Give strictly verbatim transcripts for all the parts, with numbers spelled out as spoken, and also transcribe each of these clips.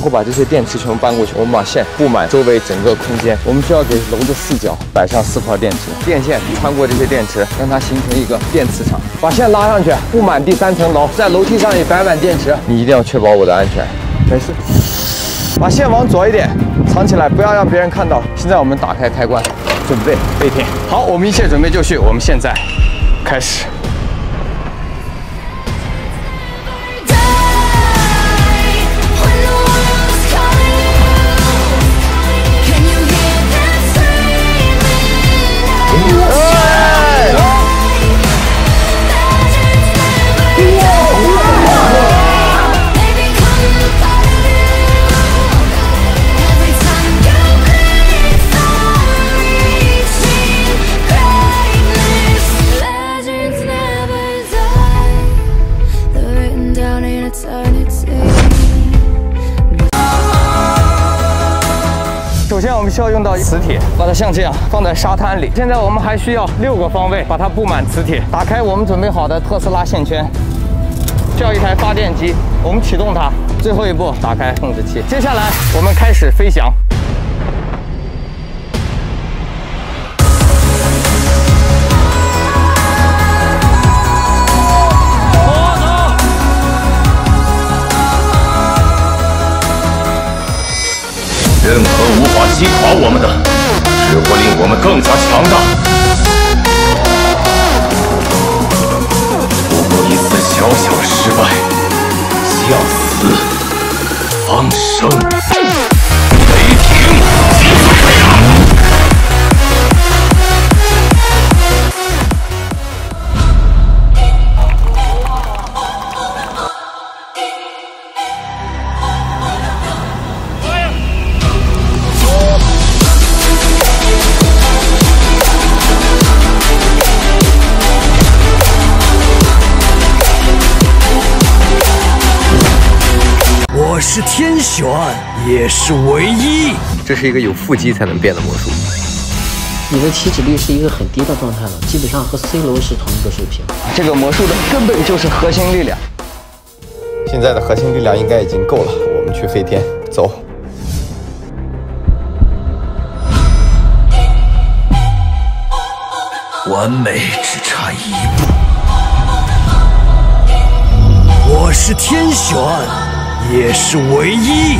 后把这些电池全部搬过去，我们把线布满周围整个空间。我们需要给楼的四角摆上四块电池，电线穿过这些电池，让它形成一个电磁场。把线拉上去，布满第三层楼，在楼梯上也摆满电池。你一定要确保我的安全。没事。把线往左一点，藏起来，不要让别人看到。现在我们打开开关，准备飞天。好，我们一切准备就绪，我们现在开始。 首先，我们需要用到磁铁，把它像这样放在沙滩里。现在我们还需要六个方位，把它布满磁铁。打开我们准备好的特斯拉线圈，需要一台发电机，我们启动它。最后一步，打开控制器。接下来，我们开始飞翔。 任何无法击垮我们的，只会令我们更加强大。不过一次小小失败，向死方生。雷霆击碎它！ 我是天选，也是唯一。 这是一个有腹肌才能变的魔术。 你的体脂率是一个很低的状态了，基本上和 C 罗是同一个水平。 这个魔术的根本就是核心力量。 现在的核心力量应该已经够了，我们去飞天，走。 完美只差一步。我是天选。 也是唯一。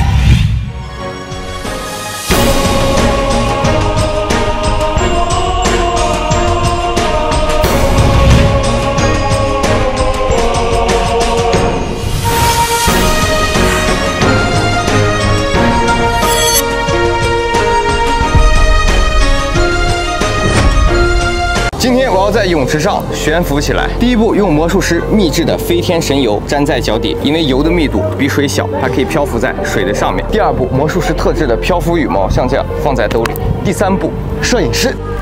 今天我要在泳池上悬浮起来。第一步，用魔术师秘制的飞天神油粘在脚底，因为油的密度比水小，它可以漂浮在水的上面。第二步，魔术师特制的漂浮羽毛，像这样放在兜里。第三步，摄影师